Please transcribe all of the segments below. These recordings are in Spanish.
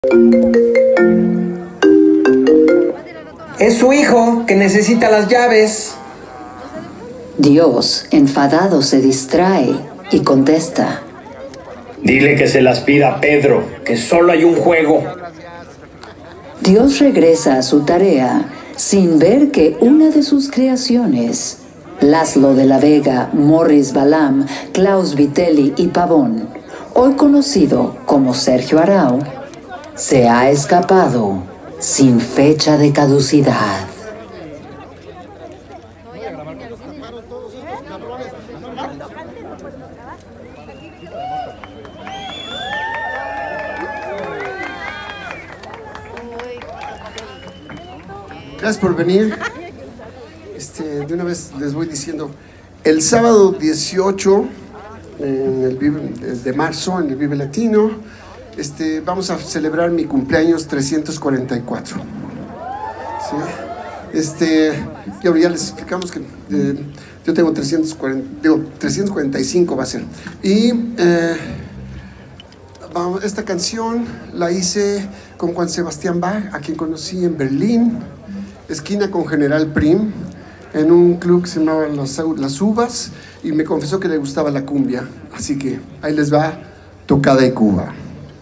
Es su hijo que necesita las llaves. Dios, enfadado, se distrae y contesta: Dile que se las pida a Pedro, que solo hay un juego. Dios regresa a su tarea sin ver que una de sus creaciones, Laszlo de la Vega, Morris Balam, Klaus Vitelli y Pavón, hoy conocido como Sergio Arau, se ha escapado sin fecha de caducidad. Gracias por venir. De una vez les voy diciendo, el sábado 18 de marzo en el Vive Latino, vamos a celebrar mi cumpleaños 344. ¿Sí? Ya les explicamos que yo tengo 345 va a ser. Y esta canción la hice con Juan Sebastián Bach, a quien conocí en Berlín, esquina con General Prim, en un club que se llamaba Las Uvas, y me confesó que le gustaba la cumbia, así que ahí les va Tocada de Cuba.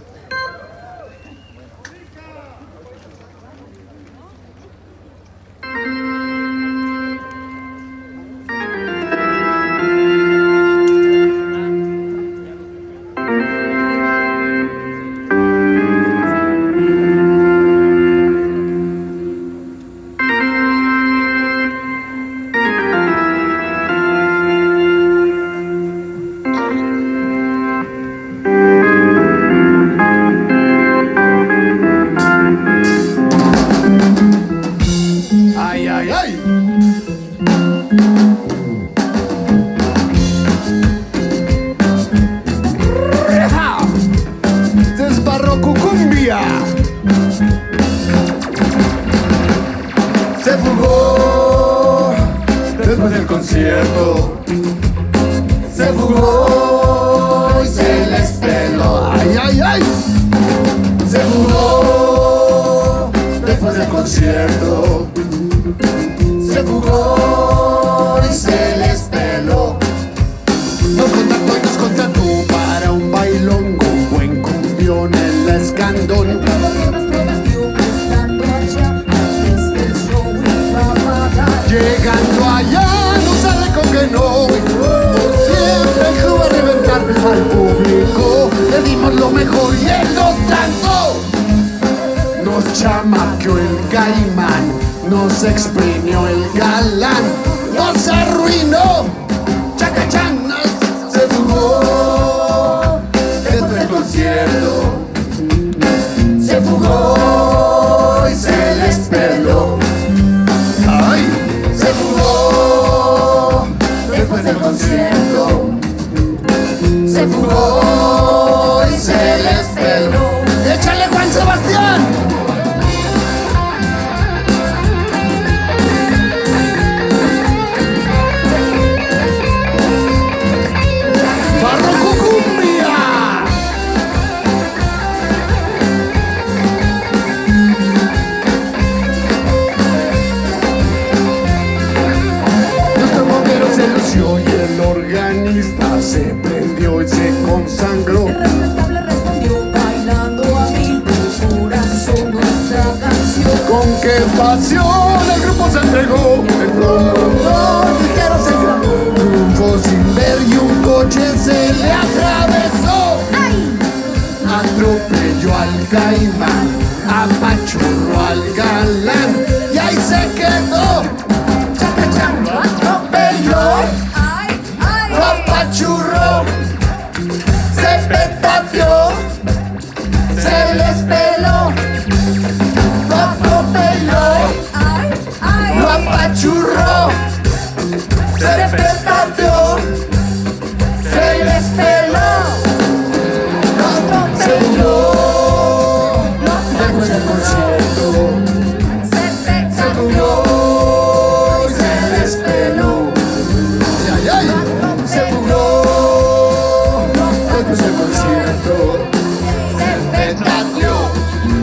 Se fugó después del concierto, se fugó y se les peló. ¡Ay, ay, ay! Se fugó después del concierto, se fugó y se les peló. Nos contrató para un bailongo, un buen cumbión en la Escandón. Llegando allá, no sabe con que no. Siempre iba a reventar al público. Le dimos lo mejor y él nos transó. Nos chamaqueó el caimán, nos exprimió el galán, nos arruinó. Chacachán, se fugó después del concierto, se fugó y se les peló. Se fugó después del concierto, se fugó y se les peló. ¡Échale, Juan Sebastián! ¡Barroco Cumbia! Y el organista se prendió y se consagró. Irrespetable respondió bailando a mil por corazón nuestra canción. Con qué pasión el grupo se entregó. El promotor ligero se escapó. Triunfó sin ver y un coche se le atravesó. ¡Ay! Atropelló al caimán, apachurró al galán y ahí se quedó. Chacachán, lo atropelló. Lo apachurró, se petateó, se les peló. Lo atropelló, lo apachurró, se petateó, se les peló. Lo atropelló, después del concierto, se fugó y se les peló. Se fugó después del concierto, se petateó,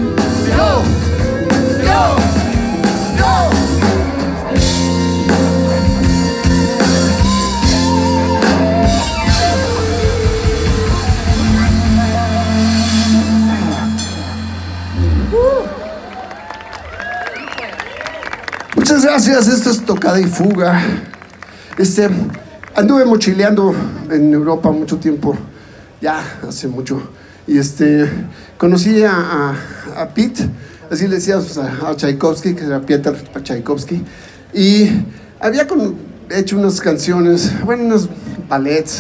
Muchas gracias, esto es Tocada y Fuga. Anduve mochileando en Europa mucho tiempo, ya hace mucho, y conocí a Pete, así le decíamos a Tchaikovsky, que era Piotr Tchaikovsky, y había hecho unas canciones, bueno, unos ballets,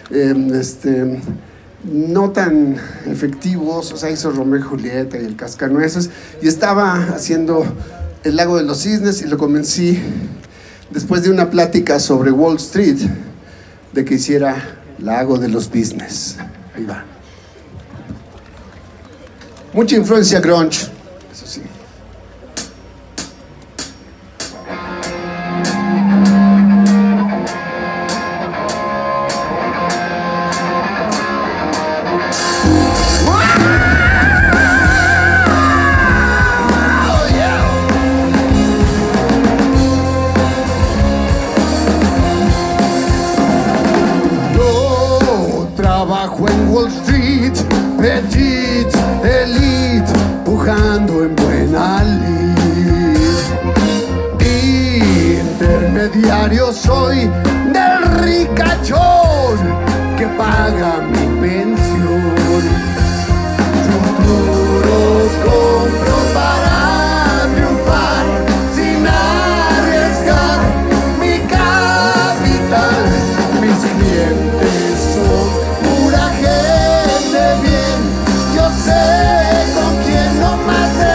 no tan efectivos, o sea, hizo Romeo y Julieta y El Cascanueces, y estaba haciendo El Lago de los Cisnes, y lo convencí, después de una plática sobre Wall Street, de que hiciera Lago de los Business. Ahí va. Mucha influencia grunge, eso sí. Wall Street, petit, elite, pujando en buena lid. Intermediario soy del ricachón que paga mi pensión. Futuros compro para triunfar sin arriesgar mi capital. Mis clientes son pura gente bien, yo sé con quién no más de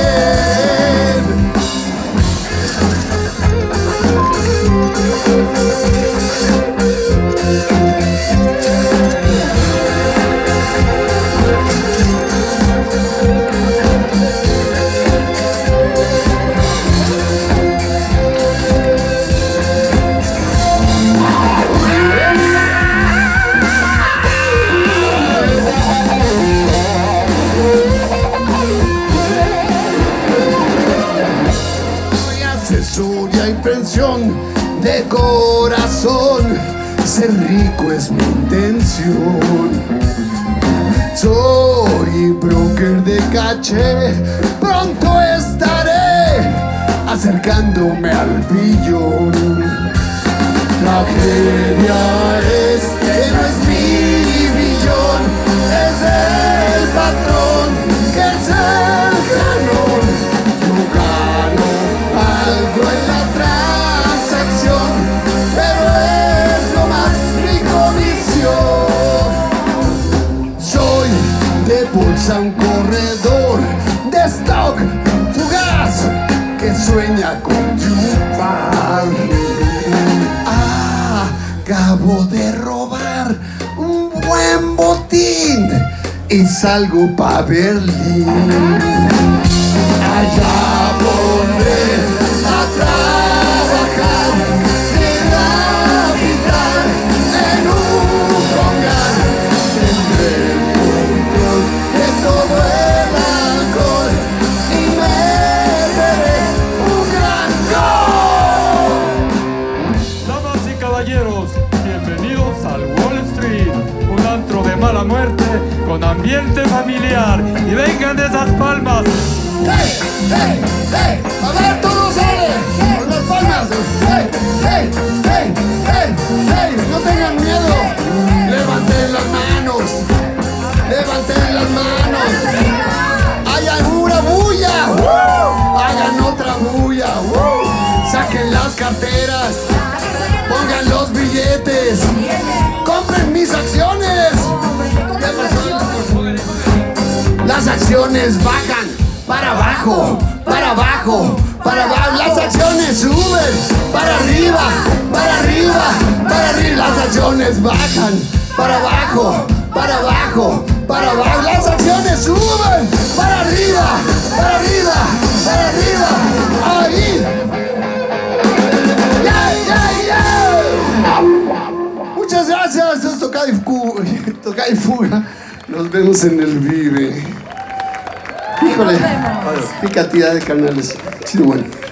100. Asesoría y pensión de corazón, ser rico es mi intención. Soy broker de caché, pronto estaré acercándome al billón. Tragedia es que no es mi billón, es el patrón que es el ganón. Yo gano algo en la transacción, pero es lo más mi comisión. Soy de bolsa un corredor de stock fugaz que sueña con triunfar. Acabo de robar un buen botín y salgo pa' Berlín. Allá volveré a trabajar sin capital en un congal. Tendré el control de todo el alcohol y me veré un gran gol. Damas y caballeros, bienvenidos al Wall Street, un antro de mala muerte con ambiente familiar. Y vengan de esas palmas. ¡Hey! ¡Hey! ¡Hey! ¡A ver, todos sale! ¡Con las palmas! ¡Hey! ¡Hey! ¡Hey! ¡Hey! ¡Hey! ¡No tengan miedo! ¡Levanten las manos! ¡Levanten las manos! ¡Hagan una bulla! ¡Hagan otra bulla! ¡Saquen las carteras! ¡Pongan los billetes! ¡Compren mis acciones! Las acciones bajan para abajo, para abajo, para abajo. Las acciones suben para arriba, para arriba, para arriba. Las acciones bajan para abajo, para abajo, para abajo. Las acciones suben para arriba, para arriba, para arriba. Ahí. ¡Yeah, yeah, yeah! Muchas gracias. Esto es Tocada y Fuga. Nos vemos en el Vive. Híjole, qué cantidad de canales. Chido, bueno.